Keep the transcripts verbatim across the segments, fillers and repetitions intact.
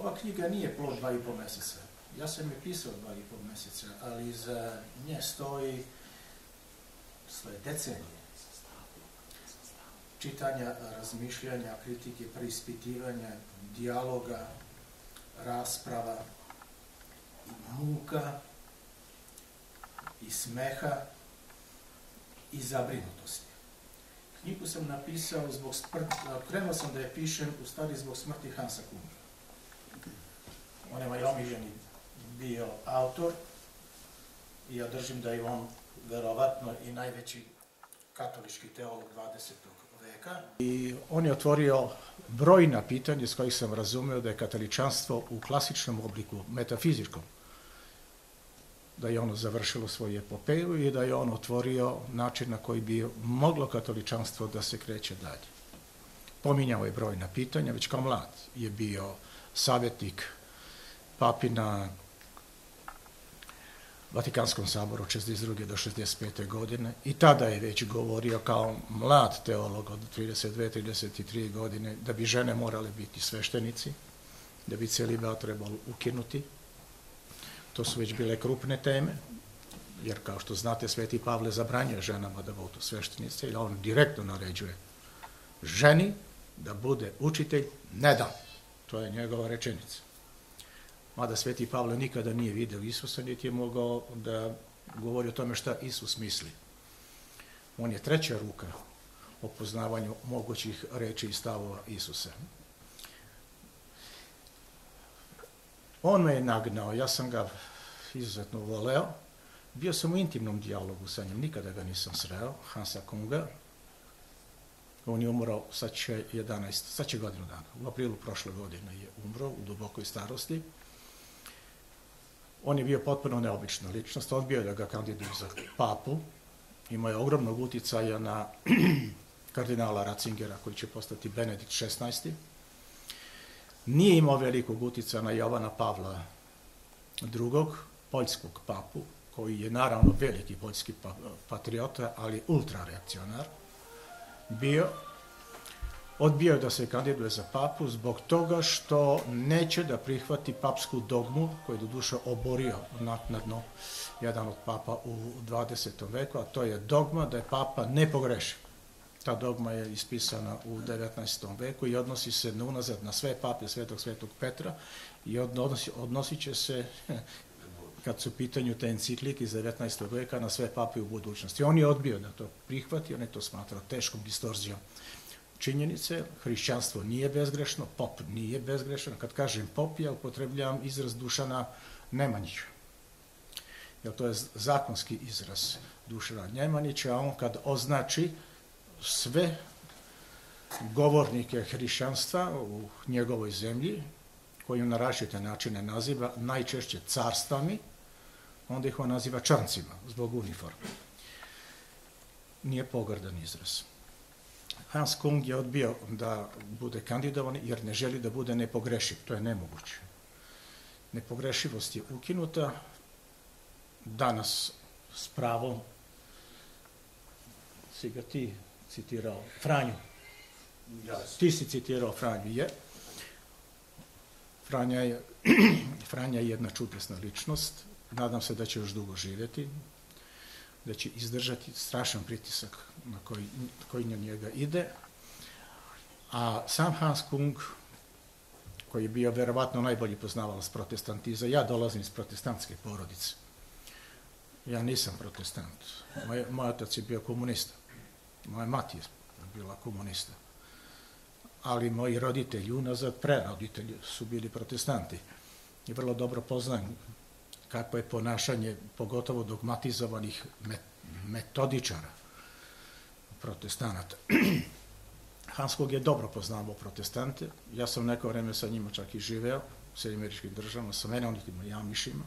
ova knjiga nije plod dva i po mjeseca. Ja sam je pisao dva i po mjeseca, ali za nje stoji svoje decenije čitanja, razmišljanja, kritike, preispitivanja, dijaloga, rasprava, i muka, i smeha, i zabrinutosti. Knjigu sam napisao zbog smrti, krenuo sam da je pišem u stvari zbog smrti Hansa Kunga. On je moj omiljeni bio autor i ja držim da je on verovatno i najveći katolički teolog dvadesetog veka. I on je otvorio brojna pitanja s kojih sam razumeo da je katoličanstvo u klasičnom obliku, metafizičkom, da je ono završilo svoju epopeju i da je on otvorio način na koji bi moglo katoličanstvo da se kreće dalje. Pominjao je brojna pitanja, već kao mlad je bio savjetnik papi na Vatikanskom saboru od šezdeset druge do šezdeset pete godine i tada je već govorio kao mlad teolog od trideset dve do trideset tri godine da bi žene morale biti sveštenici, da bi celibat trebalo ukinuti. To su već bile krupne teme, jer kao što znate, Sveti Pavle zabranjuje ženama da budu sveštenice, jer on direktno naređuje ženi da bude učitelj, ne da. To je njegova rečenica. Mada Sveti Pavle nikada nije vidio Isusa, niti je mogao da govori o tome šta Isus misli. On je treća ruka o poznavanju mogućih reči i stavova Isusa. On me je nagnao, ja sam ga izuzetno voleo. Bio sam u intimnom dijalogu sa njim, nikada ga nisam sreo, Hansa Kunga. On je umro, sad će jedanaest, sad će godinu dana. U aprilu prošle godine je umro u dubokoj starosti. On je bio potpuno neobična ličnost, odbio je da ga kandiduje za papu. Imao je ogromnog uticaja na kardinala Ratzingera, koji će postati Benedikt šesnaesti. Nije imao velikog uticaja na Jovana Pavla drugog, poljskog papu, koji je naravno veliki poljski patriota, ali ultrareakcionar bio. Odbio je da se kandiduje za papu zbog toga što neće da prihvati papsku dogmu, koju je doduše oborio naknadno jedan od papa u dvadesetom veku, a to je dogma da je papa nepogrešiv. Ta dogma je ispisana u devetnaestom veku i odnosi se na unazad na sve pape svetog svetog Petra i odnosi, odnosit će se, kad su u pitanju te enciklike iz devetnaestog veka, na sve pape u budućnosti. On je odbio da to prihvati, on je to smatrao teškom distorzijom činjenice. Hrišćanstvo nije bezgrešno, pop nije bezgrešan. Kad kažem pop, ja upotrebljavam izraz Dušana Nemanjića. Jer to je zakonski izraz Dušana Nemanjića, a on kad označi sve govornike hrišćanstva u njegovoj zemlji, koju na različite načine naziva, najčešće carstvami, onda ih on naziva črncima, zbog uniforme. Nije pogrdan izraz. Hans Kung je odbio da bude kandidovan jer ne želi da bude nepogrešiv. To je nemoguće. Nepogrešivost je ukinuta. Danas s pravom si ga ti citirao Franju. Ti si citirao Franju, je. Franja je, Franja je jedna čudesna ličnost. Nadam se da će još dugo živjeti, da će izdržati strašan pritisak na koji, koji na njega ide. A sam Hans Kung, koji je bio verovatno najbolji poznavalac protestantiza, ja dolazim iz protestantske porodice. Ja nisam protestant. Moj, moj otac je bio komunista. Moja mati je bila komunista. Ali moji roditelji, unazad preroditelji, su bili protestanti. I vrlo dobro poznajem kako je ponašanje, pogotovo dogmatizovanih metodičara protestanata. Hans Kung je dobro poznavao protestante. Ja sam neko vreme sa njima čak i živeo u Sjedinjenim Američkim Državama, sa menonitima i amišima.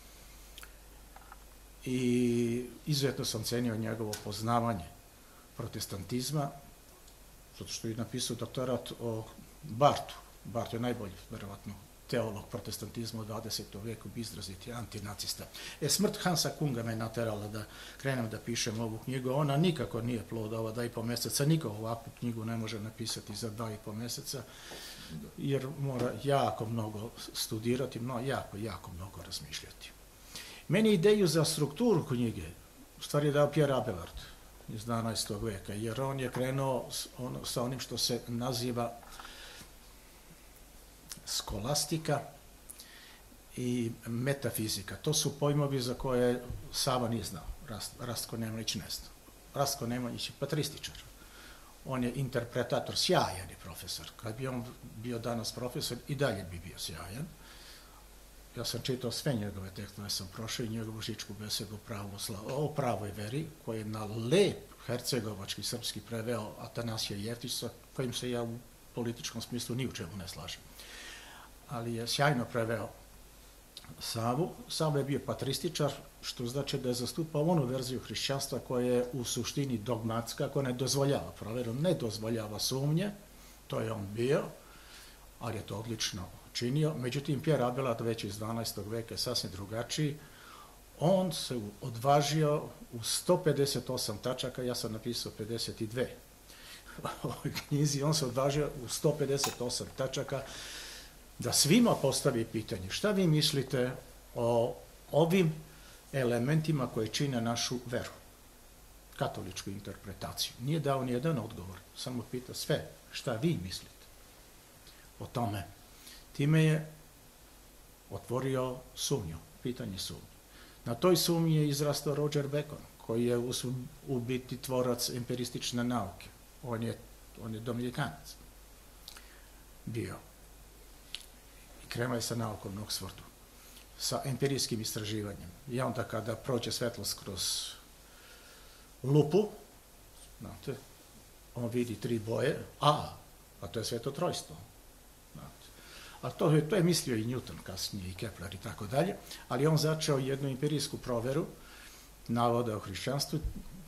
I izuzetno sam cenio njegovo poznavanje protestantizma, zato što je napisao doktorat o Barthu. Barth je najbolji, verovatno, teolog protestantizma u dvadesetom veku, bi izraziti antinacista. E, smrt Hansa Kunga me naterala da krenem da pišem ovu knjigu. Ona nikako nije plod ova dva i po meseca, niko ovakvu knjigu ne može napisati za dva i po meseca. jer mora jako mnogo studirati, no, jako, jako mnogo razmišljati. Meni ideju za strukturu knjige u stvari je dao Pierre Abelard iz dvanaestog veka, jer on je krenuo on, sa onim što se naziva skolastika i metafizika. To su pojmovi za koje Sava nije znao, Rast, Rastko Nemanjić ne zna. Rastko Nemanjić je patrističar. On je interpretator, sjajan je profesor. Kad bi on bio danas profesor, i dalje bi bio sjajan. Ja sam čitao sve njegove tekstove, sam prošao i njegovu žičku besedu o pravoj veri, koju je na lep hercegovački srpski preveo Atanasije Jeftić, sa kojim se ja u političkom smislu ni u čemu ne slažem. Ali je sjajno preveo Savu. Sava je bio patrističar, što znači da je zastupao onu verziju hrišćanstva koja je u suštini dogmatska, koja ne dozvoljava proveru, ne dozvoljava sumnje, to je on bio, ali je to odlično činio. Međutim, Pierre Abelard već iz dvanaestog veka je sasvim drugačiji. On se odvažio u sto pedeset osam tačaka, ja sam napisao pedeset dve u ovoj knjizi, on se odvažio u sto pedeset osam tačaka da svima postavi pitanje šta vi mislite o ovim elementima koji čine našu veru, katoličku interpretaciju. Nije dao ni jedan odgovor, samo pita sve šta vi mislite o tome. Time je otvorio sumnju, pitanje sumnje. Na toj sumnji je izrastao Roger Bacon, koji je u biti tvorac empiristične nauke. On je, on je dominikanac bio. Krenuo je sa naukom na Oxfordu, sa empirijskim istraživanjem. I onda kada prođe svetlost kroz lupu, znate, on vidi tri boje, a, a to je sveto trojstvo. Znate. A to je, to je mislio i Newton kasnije, i Kepler i tako dalje, ali on začeo jednu empirijsku proveru navoda o hrišćanstvu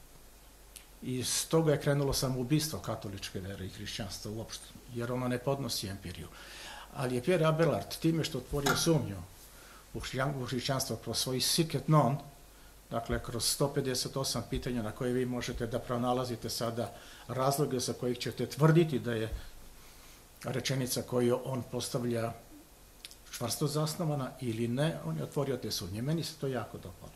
i s toga je krenulo samoubistvo katoličke vere i hrišćanstva uopšte, jer ono ne podnosi empiriju. Ali je Pierre Abelard time što otvorio sumnju u hrišćanstvo kroz svoj sic et non, dakle kroz sto pedeset osam pitanja na koje vi možete da pronalazite sada razloge za kojih ćete tvrditi da je rečenica koju on postavlja čvrsto zasnovana ili ne, on je otvorio te sumnje. Meni se to jako dopalo.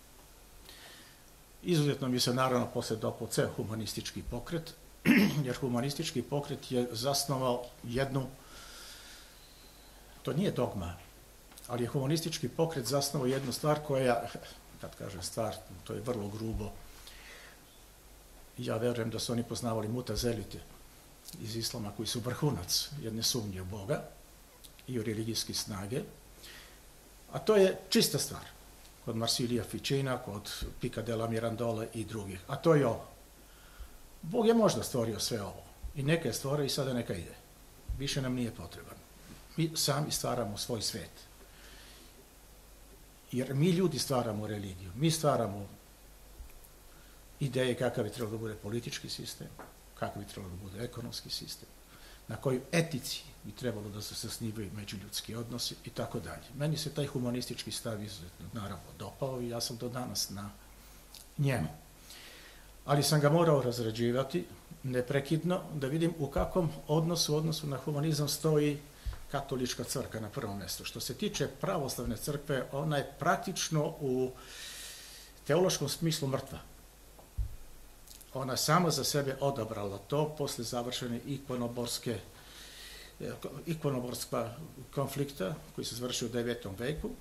Izuzetno mi se naravno posle dopao ceo humanistički pokret, jer humanistički pokret je zasnovao jednu, to nije dogma, ali je humanistički pokret zasnovao jednu stvar koja, kad kažem stvar, to je vrlo grubo, ja verujem da su oni poznavali mutazelite iz islama koji su vrhunac jedne sumnje u Boga i u religijske snage, a to je čista stvar kod Marsilija Ficina, kod Pica della Mirandola i drugih, a to je ovo. Bog je možda stvorio sve ovo i neka je stvorio i sada neka ide. Više nam nije potreban. Mi sami stvaramo svoj svet. Jer mi ljudi stvaramo religiju, mi stvaramo ideje kakav bi trebalo da bude politički sistem, kakav bi trebalo da bude ekonomski sistem, na kojoj etici bi trebalo da se zasnivaju međuljudski odnosi i tako dalje. Meni se taj humanistički stav izuzetno naravno dopao i ja sam do danas na njemu. Ali sam ga morao razrađivati neprekidno da vidim u kakvom odnosu, odnosu na humanizam stoji katolička crkva na prvom mjestu. Što se tiče pravoslavne crkve, ona je praktično u teološkom smislu mrtva. Ona sama za sebe odabrala to posle završene ikonoborske ikonoborska konflikta koji se završio u devetom veku.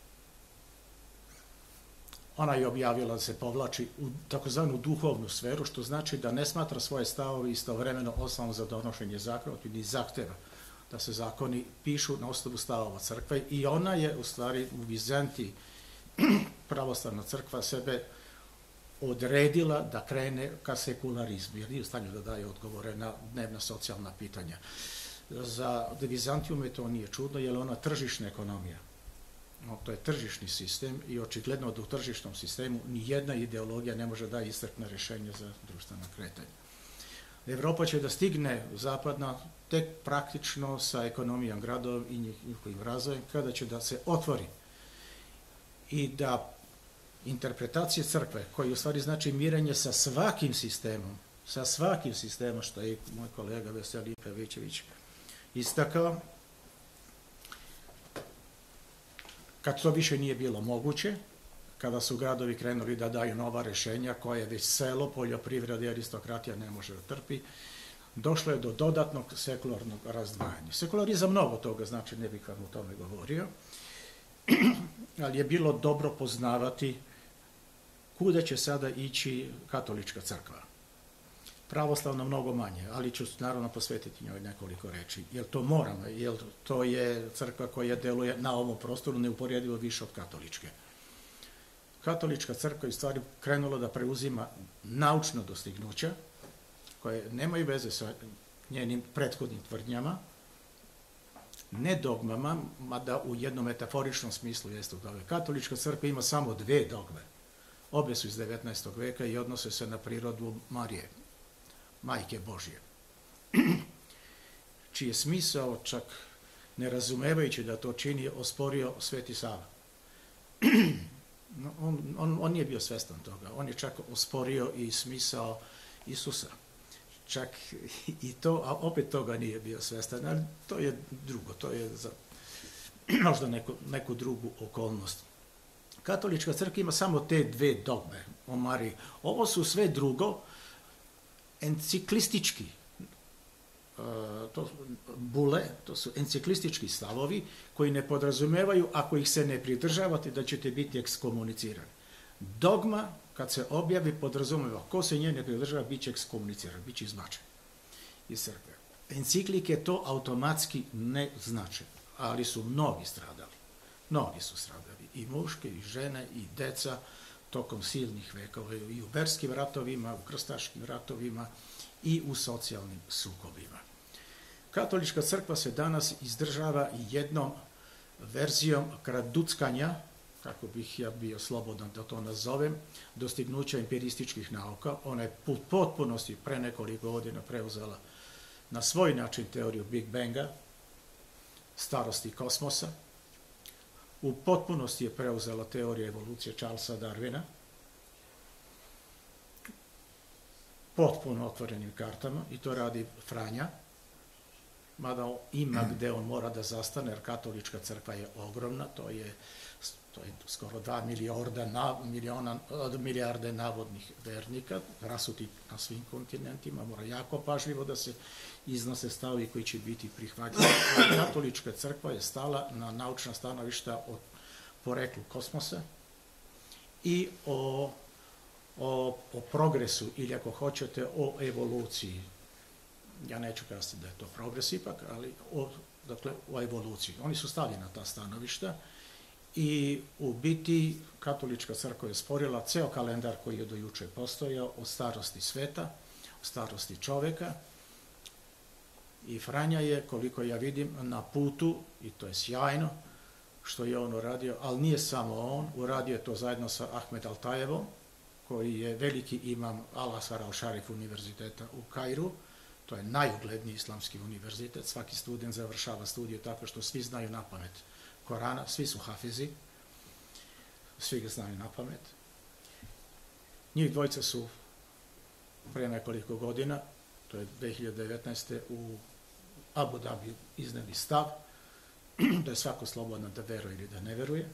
Ona je objavila da se povlači u takozvanu duhovnu sferu, što znači da ne smatra svoje stavove istovremeno osnovom za donošenje zakona, ni zahteva da se zakoni pišu na osnovu stavova crkve i ona je u stvari u Vizantiji pravoslavna crkva sebe odredila da krene ka sekularizmu, jer nije u stanju da daje odgovore na dnevna socijalna pitanja. Za Vizantijum je to nije čudno, jer ona tržišna ekonomija. No, to je tržišni sistem i očigledno da u tržišnom sistemu nijedna ideologija ne može da iscrpna rješenja za društveno kretanje. Evropa će da stigne zapadna tek praktično sa ekonomijom gradova i njihovim razvojem, kada će da se otvori i da interpretacije crkve, koji u stvari znači mirenje sa svakim sistemom, sa svakim sistemom, što je moj kolega Veselin Pavićević istakao. Kad to više nije bilo moguće, kada su gradovi krenuli da daju nova rešenja koje već selo, poljoprivreda i aristokratija ne može da trpi, došlo je do dodatnog sekularnog razdvajanja. Sekularizam mnogo toga, znači ne bih vam o tome govorio, ali je bilo dobro poznavati kuda će sada ići katolička crkva. Pravoslavna mnogo manje, ali ću naravno posvetiti njoj nekoliko reči. Jer to moramo, jer to je crkva koja deluje na ovom prostoru neuporedivo više od katoličke. Katolička crkva je u stvari krenula da preuzima naučna dostignuća, koje nemaju veze sa njenim prethodnim tvrdnjama, ne dogmama, mada u jednom metaforičnom smislu jeste dogme. Katolička crkva ima samo dve dogme. Obe su iz devetnaestog veka i odnose se na prirodu Marije, Majke Božje, čiji je smisao, čak ne razumevajući da to čini, osporio Sveti Sava. On, on, on nije bio svestan toga. On je čak osporio i smisao Isusa. Čak i to, a opet toga nije bio svestan, ali to je drugo, to je za možda neku, neku drugu okolnost. Katolička crkva ima samo te dve dogme o Mariji. Ovo su sve drugo enciklistički to bule, to su enciklistički stavovi koji ne podrazumevaju, ako ih se ne pridržavate, da ćete biti ekskomunicirani. Dogma, kad se objavi, podrazumeva ko se nje ne pridržava, bit će ekskomuniciran, bit će izbačen iz crkve. Enciklike to automatski ne znače, ali su mnogi stradali. Mnogi su stradali, i muške, i žene, i deca, tokom silnih vekova, i u verskim ratovima, u krstaškim ratovima, i u socijalnim sukobima. Katolička crkva se danas izdržava jednom verzijom kraduckanja, kako bih ja bio slobodan da to nazovem, dostignuća empirističkih nauka. Ona je u potpunosti pre nekoliko godina preuzela na svoj način teoriju Big Banga, starosti kosmosa, u potpunosti je preuzela teoriju evolucije Charlesa Darwina, potpuno otvorenim kartama, i to radi Franja, mada ima gde on mora da zastane, jer katolička crkva je ogromna, to je, to je skoro dva milijarda, na, miliona, milijarde navodnih vernika, rasuti na svim kontinentima, mora jako pažljivo da se iznose stavovi koji će biti prihvaćeni. Katolička crkva je stala na naučna stanovišta o poreklu kosmosa i o O, o progresu, ili ako hoćete o evoluciji. Ja neću kazati da je to progres ipak, ali o, dakle, o evoluciji. Oni su stali na ta stanovišta i u biti katolička crkva je sporila ceo kalendar koji je do juče postojao o starosti sveta, o starosti čoveka, i Franja je, koliko ja vidim, na putu, i to je sjajno što je on uradio, ali nije samo on, uradio je to zajedno sa Ahmed Altajevom, koji je veliki imam Al-Azhar al-Sharif univerziteta u Kairu. To je najugledniji islamski univerzitet. Svaki student završava studiju tako što svi znaju na pamet Korana, svi su hafizi, svi ga znaju na pamet. Njih dvojica su pre nekoliko godina, to je dve hiljade devetnaeste. u Abu Dhabi izneli stav da je svako slobodan da veruje ili da ne veruje,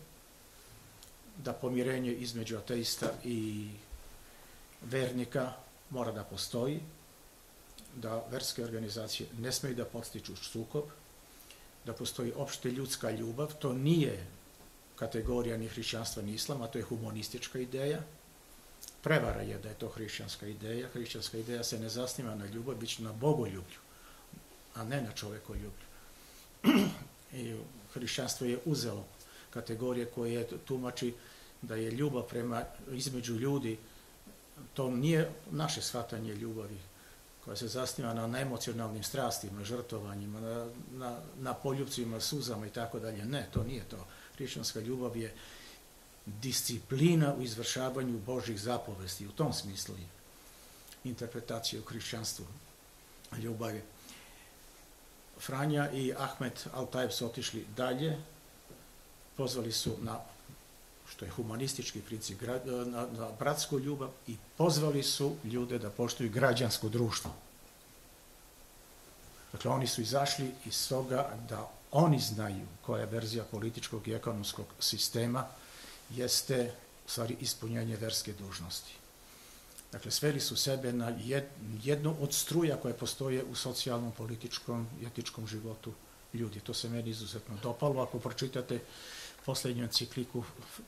da pomirenje između ateista i vernika mora da postoji, da verske organizacije ne smeju da podstiču sukob, da postoji opšte ljudska ljubav. To nije kategorija ni hrišćanstva ni islama, to je humanistička ideja. Prevara je da je to hrišćanska ideja. Hrišćanska ideja se ne zasniva na ljubav, već na bogoljublju, a ne na čovekoljublju. I hrišćanstvo je uzelo kategorije koje tumači da je ljubav prema, između ljudi, to nije naše shvatanje ljubavi, koja se zasniva na emocionalnim strastima, žrtovanjima, na, na, na poljupcima, suzama i tako dalje. Ne, to nije to. Hrišćanska ljubav je disciplina u izvršavanju Božih zapovesti, u tom smislu i interpretacije u hrišćanstvu ljubavi. Franja i Ahmed Altajev su otišli dalje, pozvali su na, što je humanistički princip, na, na bratsku ljubav, i pozvali su ljude da poštuju građansko društvo. Dakle, oni su izašli iz toga da oni znaju koja verzija političkog i ekonomskog sistema jeste u stvari ispunjenje verske dužnosti. Dakle, sveli su sebe na jednu od struja koje postoje u socijalnom, političkom i etičkom životu ljudi. To se meni izuzetno dopalo. Ako pročitate posljednju encikliku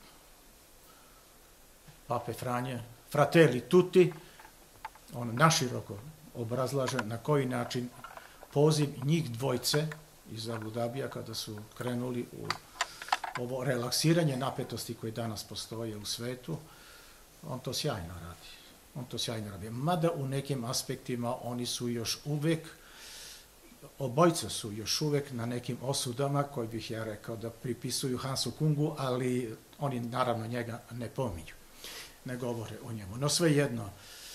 Pape Franje, Fratelli Tutti, on naširoko obrazlaže na koji način poziv njih dvojce iz Abu Dabija kada su krenuli u ovo relaksiranje napetosti koje danas postoje u svetu, on to sjajno radi. On to sjajno radi. Mada u nekim aspektima oni su još uvek, obojca su još uvek na nekim osudama koji bih ja rekao da pripisuju Hansu Kungu, ali oni naravno njega ne pominju, ne govore o njemu. No svejedno,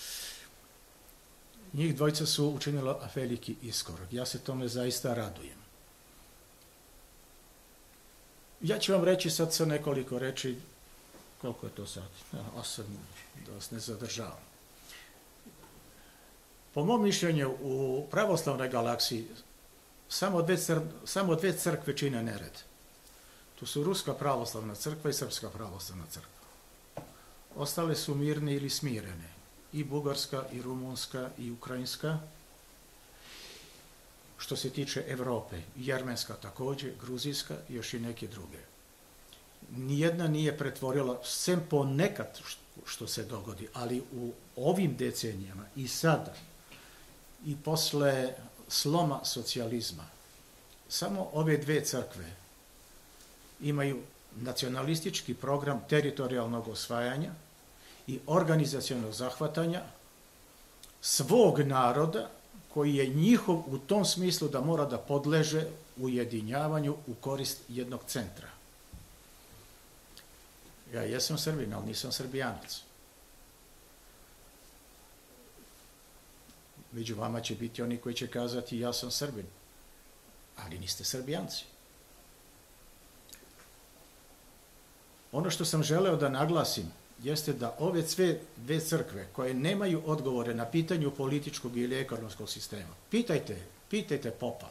njih dvojca su učinila veliki iskorak. Ja se tome zaista radujem. Ja ću vam reći sad sa nekoliko reči, koliko je to sad, osam, da vas ne zadržavam. Po mom mišljenju, u pravoslavnoj galaksiji samo dve, cr, samo dve crkve čine nered. Tu su Ruska pravoslavna crkva i Srpska pravoslavna crkva. Ostale su mirne ili smirene. I Bugarska, i Rumunska, i Ukrajinska. Što se tiče Evrope, Jermenska također, Gruzijska i još i neke druge. Nijedna nije pretvorila, sem ponekad što se dogodi, ali u ovim decenijama i sada, i posle sloma socijalizma, samo ove dve crkve imaju nacionalistički program teritorijalnog osvajanja i organizacionog zahvatanja svog naroda koji je njihov u tom smislu da mora da podleže ujedinjavanju u korist jednog centra. Ja jesam Srbin, ali nisam Srbijanac. Među vama će biti oni koji će kazati ja sam Srbin, ali niste Srbijanci. Ono što sam želeo da naglasim jeste da ove sve dve crkve koje nemaju odgovore na pitanju političkog ili ekonomskog sistema, pitajte, pitajte popa.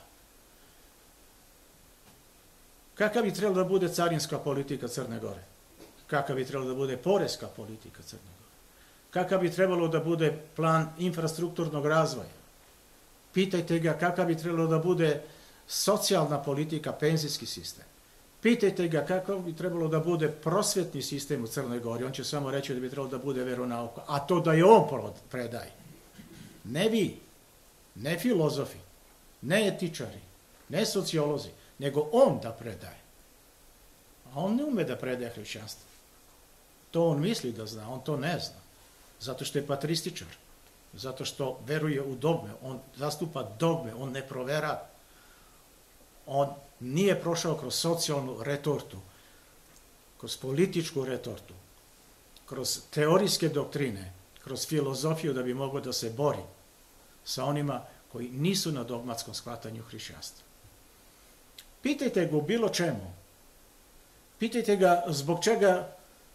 Kakav bi trebalo da bude carinska politika Crne Gore? Kakav bi trebalo da bude poreska politika Crne Gore? Kakav bi trebalo da bude plan infrastrukturnog razvoja? Pitajte ga kakav bi trebalo da bude socijalna politika, penzijski sistem. Pitajte ga kako bi trebalo da bude prosvetni sistem u Crnoj Gori. On će samo reći da bi trebalo da bude veronauka. A to da je on predaje. Ne vi, ne filozofi, ne etičari, ne sociolozi, nego on da predaje. A on ne ume da predaje hrišćanstvo. To on misli da zna, on to ne zna. Zato što je patrističar. Zato što veruje u dogme. On zastupa dogme, on ne provera. On nije prošao kroz socijalnu retortu, kroz političku retortu, kroz teorijske doktrine, kroz filozofiju da bi mogao da se bori sa onima koji nisu na dogmatskom shvatanju hrišćanstva. Pitajte ga u bilo čemu. Pitajte ga zbog čega,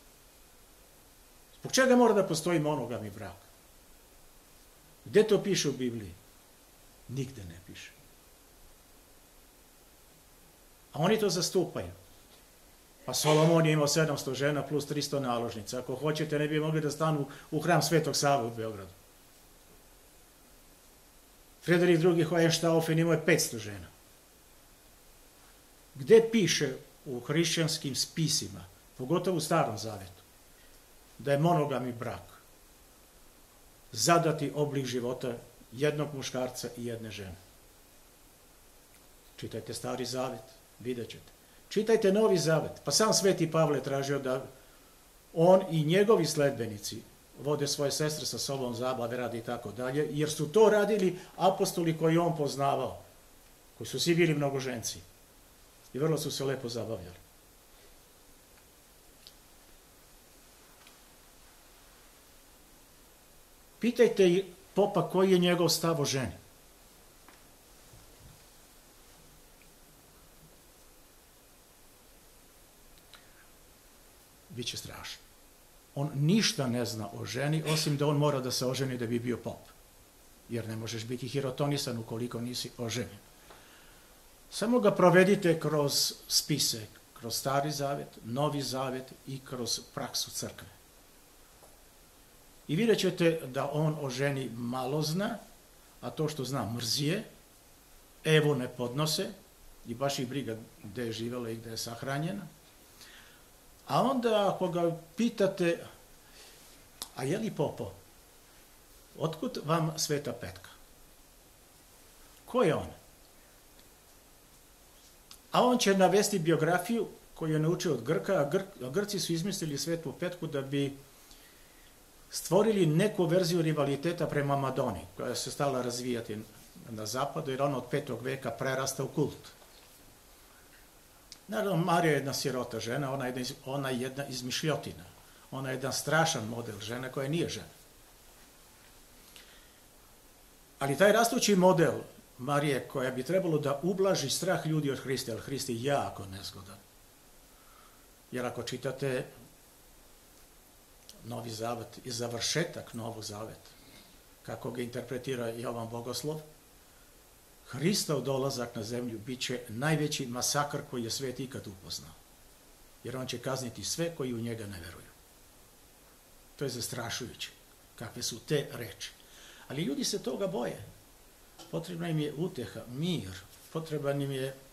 zbog čega mora da postoji monogami brak. Gde to piše u Bibliji? Nigde ne piše. A oni to zastupaju. Pa Solomon je imao sedamsto žena plus tristo naložnica. Ako hoćete, ne bi mogli da stanu u hram Svetog Save u Beogradu. Frederik drugi. Hohenstaufen imao je petsto žena. Gde piše u hrišćanskim spisima, pogotovo u Starom Zavetu, da je monogami brak zadati oblik života jednog muškarca i jedne žene? Čitajte Stari Zavet, vidjet ćete. Čitajte Novi Zavet. Pa sam Sveti Pavle tražio da on i njegovi sledbenici vode svoje sestre sa sobom, zabave radi i tako dalje, jer su to radili apostoli koji on poznavao, koji su svi bili mnogoženci i vrlo su se lepo zabavljali. Pitajte popa koji je njegov stav o ženi. Biće strašno. On ništa ne zna o ženi, osim da on mora da se oženi da bi bio pop. jer ne možeš biti hirotonisan ukoliko nisi oženjen. Samo ga provedite kroz spise, kroz Stari Zavet, Novi Zavet i kroz praksu crkve. I vidjet ćete da on o ženi malo zna, a to što zna mrzije, Evu ne podnose i baš ih briga gde je živjela i gde je sahranjena. A onda ako ga pitate, a je li popo, otkud vam Sveta Petka? Ko je on? A on će navesti biografiju koju je naučio od Grka, a, Gr a Grci su izmislili Svetu Petku da bi stvorili neku verziju rivaliteta prema Madoni, koja se stala razvijati na zapadu, jer ona od petog veka prerasta u kult. Naravno, Marija je jedna sirota žena, ona je jedna, ona je jedna izmišljotina. Ona je jedan strašan model žene koja nije žena. Ali taj rastući model Marije, koja bi trebalo da ublaži strah ljudi od Hrista, jer Hrist je jako nezgodan. Jer ako čitate Novi Zavet i završetak Novog Zaveta, kako ga interpretira Jovan Bogoslov, Hristov dolazak na zemlju bit će najveći masakr koji je svet ikad upoznao. Jer on će kazniti sve koji u njega ne veruju. To je zastrašujuće. Kakve su te reči. Ali ljudi se toga boje. Potrebna im je uteha, mir, potreban im je,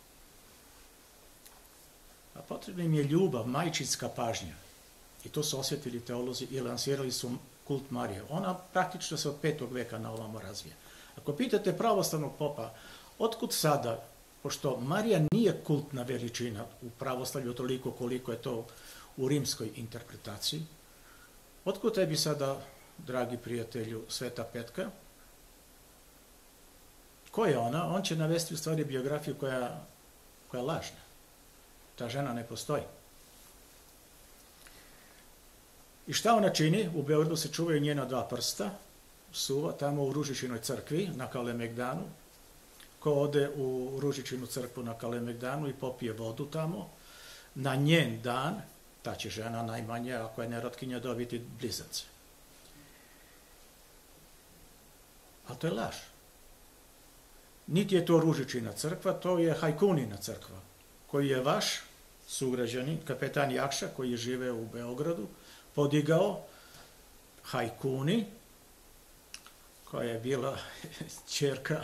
a potrebna im je ljubav, majčinska pažnja. I to su osjetili teolozi i lansirali su kult Marije. Ona praktično se od petog veka na ovamo razvija. Ako pitate pravoslavnog popa, otkud sada, pošto Marija nije kultna veličina u pravoslavlju toliko koliko je to u rimskoj interpretaciji, otkud tebi sada, dragi prijatelju, Sveta Petka? Ko je ona? On će navesti u stvari biografiju koja, koja je lažna. Ta žena ne postoji. I šta ona čini? U Beogradu se čuvaju njena dva prsta, suva, tamo u Ružičinoj crkvi na Kalemegdanu. Ko ode u Ružičinu crkvu na Kalemegdanu i popije vodu tamo, na njen dan, ta će žena najmanje, ako je nerotkinja, dobiti blizance. Ali to je laž. Niti je to Ružičina crkva, to je Hajkunina crkva, koji je vaš sugrađanin, kapetan Jakša, koji je živeo u Beogradu, podigao Hajkuni, koja je bila ćerka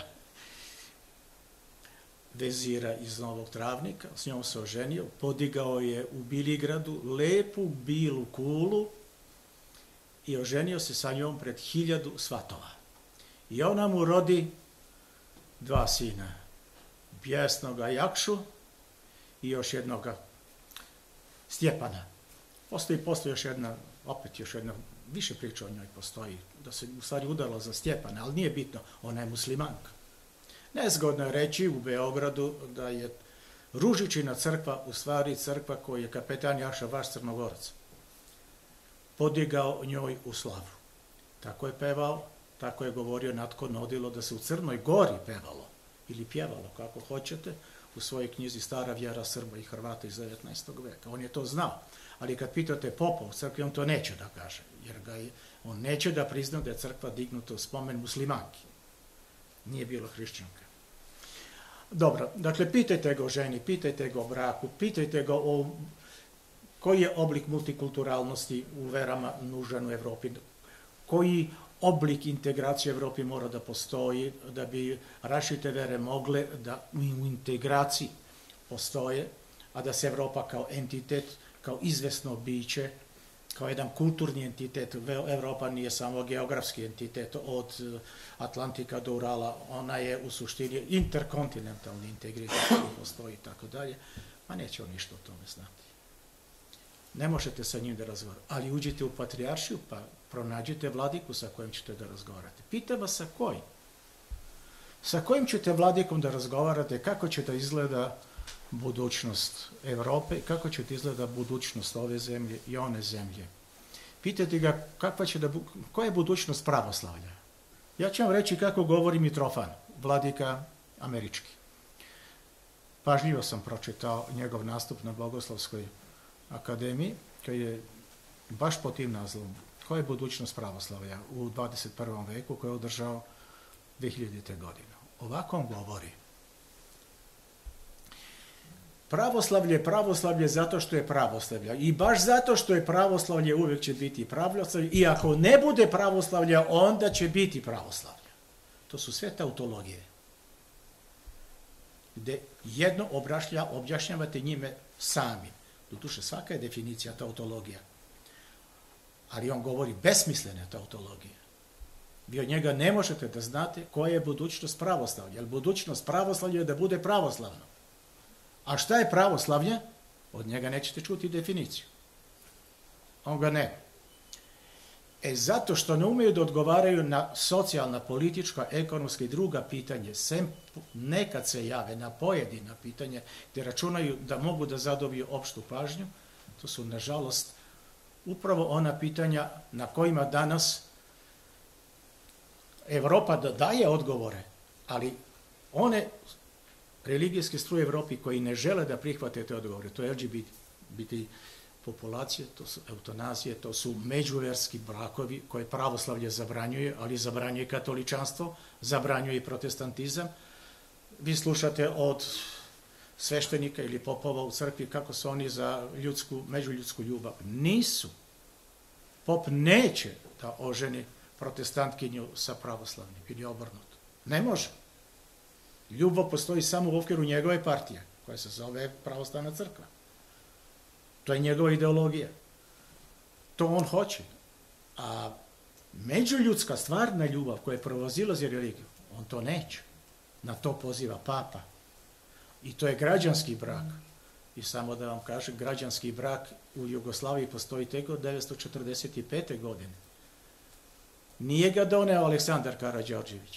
vezira iz Novog Travnika, s njom se oženio, podigao je u Biligradu lepu bilu kulu i oženio se sa njom pred hiljadu svatova. I ona mu rodi dva sina, bijesnoga Jakšu i još jednoga Stjepana. Postoji posle još jedna, opet još jedna, više priča o njoj postoji, da se u stvari udala za Stjepana, ali nije bitno, ona je muslimanka. Nezgodno je reći u Beogradu da je Ružičina crkva u stvari crkva koju je kapetan Jakša, vaš Crnogorac, podigao njoj u slavu. Tako je pevao, tako je govorio Natko Nodilo da se u Crnoj Gori pevalo ili pjevalo, kako hoćete, u svojoj knjizi Stara vjera Srba i Hrvata iz devetnaestog veka. On je to znao, ali kad pitate popa u crkvi, on to neće da kaže, jer ga je, on neće da prizna da je crkva dignuta u spomen muslimanki. Nije bilo hrišćanka. Dobro, dakle, pitajte ga o ženi, pitajte ga o braku, pitajte ga o koji je oblik multikulturalnosti u verama nužan u Evropi, koji oblik integracije u Evropi mora da postoji, da bi različite vere mogle da u integraciji postoje, a da se Evropa kao entitet, kao izvesno biće, kao jedan kulturni entitet, Evropa nije samo geografski entitet od Atlantika do Urala, ona je u suštini interkontinentalni integritet koji postoji i tako dalje, ma neće on ništa o tome znati. Ne možete sa njim da razgovarate, ali uđite u patrijaršiju pa pronađite vladiku sa kojim ćete da razgovarate. Pita vas sa kojim? Sa kojim ćete vladikom da razgovarate, kako će da izgleda budućnost Evrope, kako će da izgleda budućnost ove zemlje i one zemlje. Pitajte ga kakva će da, koja je budućnost pravoslavlja. Ja ću vam reći kako govori Mitrofan, vladika američki. Pažljivo sam pročitao njegov nastup na Bogoslovskoj akademiji, koji je baš po tim nazlovom. Koja je budućnost pravoslavlja u dvadeset prvom veku, koji je održao dve hiljadite godine. Ovako on govori. Pravoslavlje, pravoslavlje zato što je pravoslavlje. I baš zato što je pravoslavlje uvijek će biti pravoslavlje. I ako ne bude pravoslavlja, onda će biti pravoslavlje. To su sve tautologije. Gde jedno obrašlja, objašnjavate njime sami. Doduše, svaka je definicija tautologija. Ali on govori besmislene tautologije. Vi od njega ne možete da znate koja je budućnost pravoslavlja. Jer budućnost pravoslavlja je da bude pravoslavno. A šta je pravoslavlje? Od njega nećete čuti definiciju. On ga ne. E zato što ne umeju da odgovaraju na socijalna, politička, ekonomska i druga pitanje, sem nekad se jave na pojedina pitanje gde računaju da mogu da zadobiju opštu pažnju, to su, nažalost, upravo ona pitanja na kojima danas Evropa daje odgovore, ali one religijske struje u Evropi koji ne žele da prihvate te odgovore, to je L G B T populacije, to su eutanazije, to su međuverski brakovi koje pravoslavlje zabranjuje, ali zabranjuje katoličanstvo, zabranjuje i protestantizam. Vi slušate od sveštenika ili popova u crkvi kako su oni za ljudsku, međuljudsku ljubav. Nisu. Pop neće da oženi protestantkinju sa pravoslavnim ili obrnuto. Ne može. Ljubav postoji samo u okviru njegove partije, koja se zove Pravoslavna crkva. To je njegova ideologija. To on hoće. A međuljudska stvarna ljubav koja provazilazi religiju, on to neće. Na to poziva papa. I to je građanski brak. I samo da vam kažem, građanski brak u Jugoslaviji postoji tek od devetsto četrdeset pete. godine. Nije ga doneo Aleksandar Karađorđević.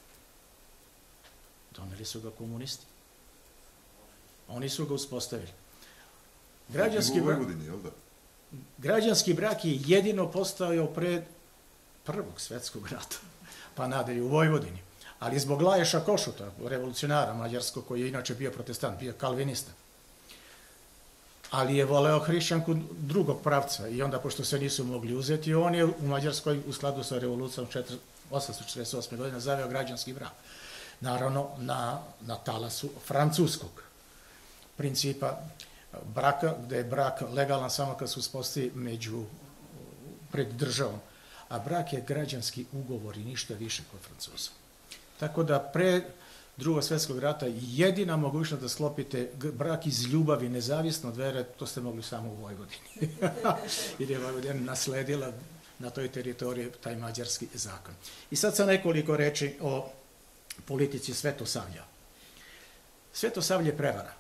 Doneli su ga komunisti. Oni su ga uspostavili. Građanski brak, građanski brak je jedino postojao pred Prvog svjetskog rata, pa nadalje u Vojvodini. Ali zbog Laješa Košuta, revolucionara mađarskog, koji je inače bio protestant, bio kalvinista. Ali je voleo hrišćanku drugog pravca i onda, pošto se nisu mogli uzeti, on je u Mađarskoj u skladu sa revolucijom osamsto četrdeset osme. godine zaveo građanski brak. Naravno, na, na talasu francuskog principa braka, gde je brak legalan samo kad se uspostavi među, pred državom. A brak je građanski ugovor i ništa više kod Francuza. Tako da pre Drugog svjetskog rata jedina mogućnost da sklopite brak iz ljubavi, nezavisno od vere, to ste mogli samo u Vojvodini. Jer je Vojvodina nasledila na toj teritoriji taj mađarski zakon. I sad sa nekoliko reči o politici Svetosavlja. Svetosavlje prevara.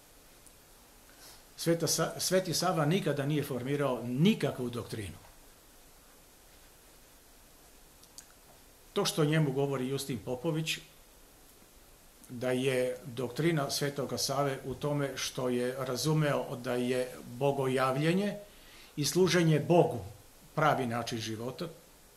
Sveta, Sveti Sava nikada nije formirao nikakvu doktrinu. To što njemu govori Justin Popović, da je doktrina Svetoga Save u tome što je razumeo da je bogojavljenje i služenje Bogu pravi način života,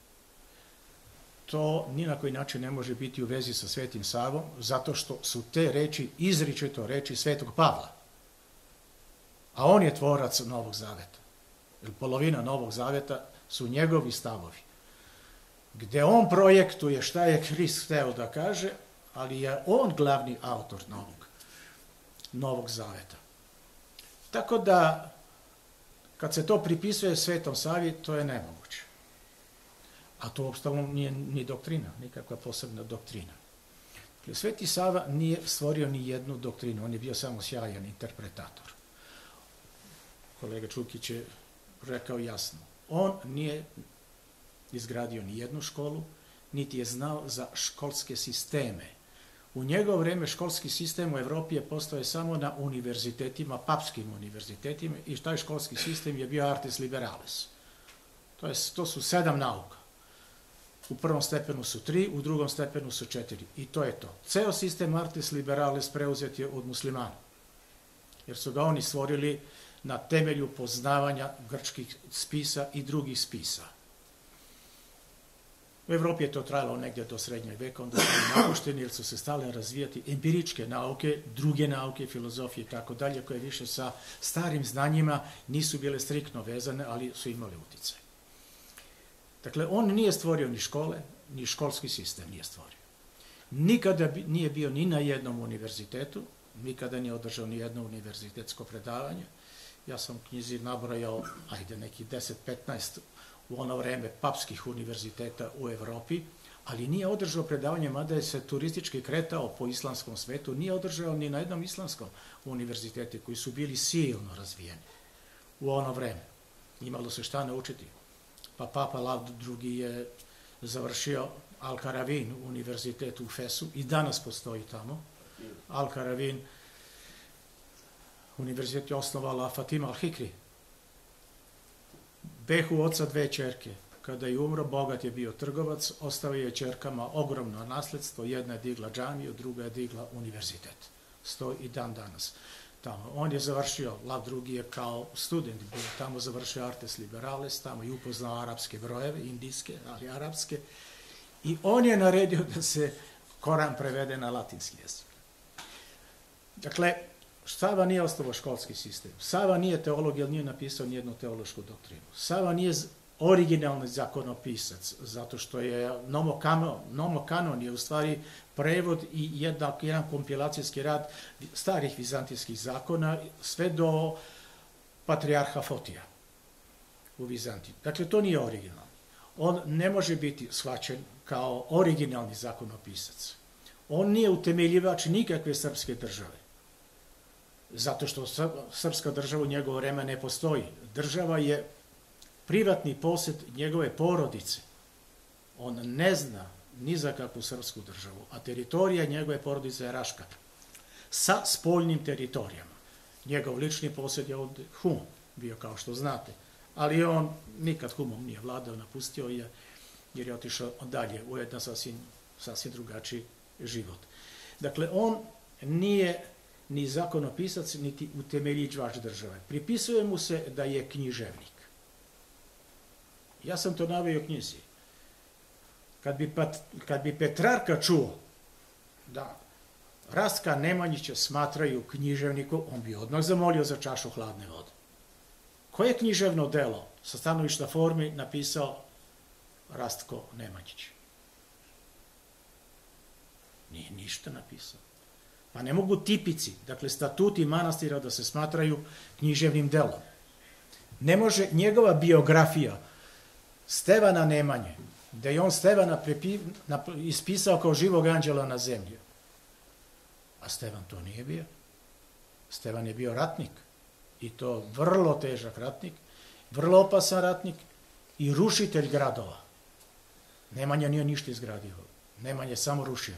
to ni na koji način ne može biti u vezi sa Svetim Savom, zato što su te reči izričito reči Svetog Pavla. A on je tvorac Novog Zaveta. Jer polovina Novog Zaveta su njegovi stavovi. Gde on projektuje šta je Hrist hteo da kaže, ali je on glavni autor Novog, Novog Zaveta. Tako da, kad se to pripisuje Svetom Savi, to je nemoguće. A to uopšte nije ni doktrina, nikakva posebna doktrina. Sveti Sava nije stvorio ni jednu doktrinu, on je bio samo sjajan interpretator. Kolega Čukić je rekao jasno. On nije izgradio ni jednu školu, niti je znao za školske sisteme. U njegovo vreme školski sistem u Evropi je postojao samo na univerzitetima, papskim univerzitetima, i taj školski sistem je bio artes liberalis. To, je, to su sedam nauka. U prvom stepenu su tri, u drugom stepenu su četiri. I to je to. Ceo sistem artes liberalis preuzet je od muslimana. Jer su ga oni stvorili na temelju poznavanja grčkih spisa i drugih spisa. U Evropi je to trajalo negdje do srednjeg veka, onda su napušteni jer su se stale razvijati empiričke nauke, druge nauke, filozofije i tako dalje, koje više sa starim znanjima nisu bile striktno vezane, ali su imale uticaj. Dakle, on nije stvorio ni škole, ni školski sistem nije stvorio. Nikada nije bio ni na jednom univerzitetu, nikada nije održao ni jedno univerzitetsko predavanje. Ja sam u knjizi nabrojao, ajde, neki deset petnaest u ono vreme papskih univerziteta u Evropi, ali nije održao predavanje, mada je se turistički kretao po islamskom svetu, nije održao ni na jednom islamskom univerzitetu koji su bili silno razvijeni u ono vreme. Imalo se šta naučiti. Pa Papa Lav drugi je završio Al-Karavin univerzitet u Fesu i danas postoji tamo. Al-Karavin univerzitet je osnovala Fatima Al-Hikri. Behu oca dve ćerke. Kada je umro, bogat je bio trgovac, ostavio je ćerkama ogromno nasledstvo, jedna je digla džamiju, druga je digla univerzitet. Stoji i dan danas tamo. On je završio, Lav drugi je kao student, tamo završio Artes Liberales, tamo je upoznao arapske brojeve, indijske, ali arapske, i on je naredio da se Koran prevede na latinski jezik. Dakle, Sava nije ostalo školski sistem. Sava nije teolog, jer nije napisao nijednu teološku doktrinu. Sava nije originalni zakonopisac, zato što je nomokanon, nomokanon je u stvari prevod i jedan, jedan kompilacijski rad starih vizantijskih zakona, sve do patrijarha Fotija u Vizantiji. Dakle, to nije originalno. On ne može biti shvaćen kao originalni zakonopisac. On nije utemeljivač nikakve srpske države. Zato što srpska država u njegovo vreme ne postoji. Država je privatni posjed njegove porodice. On ne zna ni za kakvu srpsku državu, a teritorija njegove porodice je Raška. Sa spoljnim teritorijama. Njegov lični posjed je od Hum bio, kao što znate. Ali on nikad Humom nije vladao, napustio je, jer je otišao dalje u jedan sasvim, sasvim drugačiji život. Dakle, on nije ni zakonopisac, niti utemeljivač države. Pripisuje mu se da je književnik. Ja sam to naveo u knjizi. Kad bi, pat, kad bi Petrarka čuo da Rastka Nemanjića smatraju književnikom, on bi odmah zamolio za čašu hladne vode. Koje književno delo sa stanovišta formi napisao Rastko Nemanjić? Nije ništa napisao. Pa ne mogu tipici, dakle statuti manastira, da se smatraju književnim delom. Ne može njegova biografija Stevana Nemanje, da je on Stevana prepi, na, ispisao kao živog anđela na zemlji. A Stevan to nije bio. Stevan je bio ratnik. I to vrlo težak ratnik, vrlo opasan ratnik i rušitelj gradova. Nemanja nije ništa izgradio. Nemanja je samo rušio.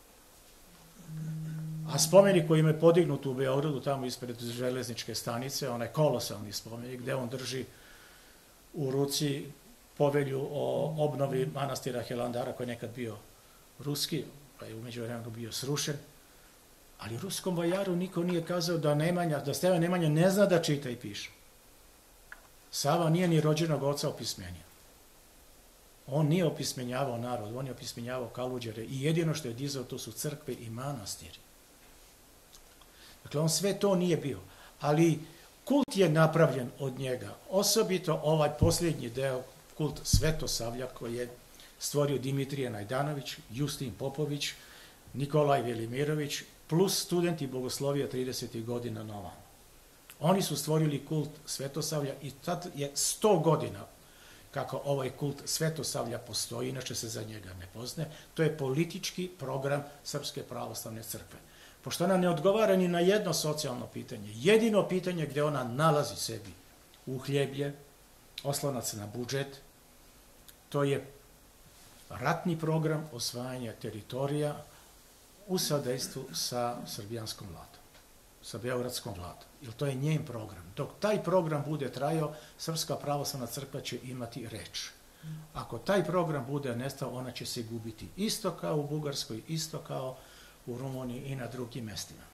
A spomenik koji je podignut u Beogradu, tamo ispred železničke stanice, onaj kolosalni spomenik, gde on drži u ruci povelju o obnovi manastira Hilandara, koji je nekad bio ruski, pa je umeđu vremenu bio srušen. Ali ruskom vajaru niko nije kazao da Nemanja, da Stevan Nemanja ne zna da čita i piše. Sava nije ni rođenog oca opismenio. On nije opismenjavao narod, on je opismenjavao kaluđere i jedino što je dizao to su crkve i manastiri. Dakle, on sve to nije bio, ali kult je napravljen od njega, osobito ovaj posljednji deo, kult Svetosavlja, koji je stvorio Dimitrije Najdanović, Justin Popović, Nikolaj Velimirović, plus studenti bogoslovija tridesetih godina na ovamo. Oni su stvorili kult Svetosavlja i tad je sto godina kako ovaj kult Svetosavlja postoji, inače se za njega ne poznaje. To je politički program Srpske pravoslavne crkve. Pošto ona ne odgovara ni na jedno socijalno pitanje, jedino pitanje gde ona nalazi sebi uhljeblje, oslonac na budžet, to je ratni program osvajanja teritorija u sadejstvu sa srbijanskom vladom, sa beogradskom vladom. Jer to je njen program. Dok taj program bude trajao, Srpska pravoslavna crkva će imati reč. Ako taj program bude nestao, ona će se gubiti. Isto kao u Bugarskoj, isto kao u Rumuniji i na drugim mestima.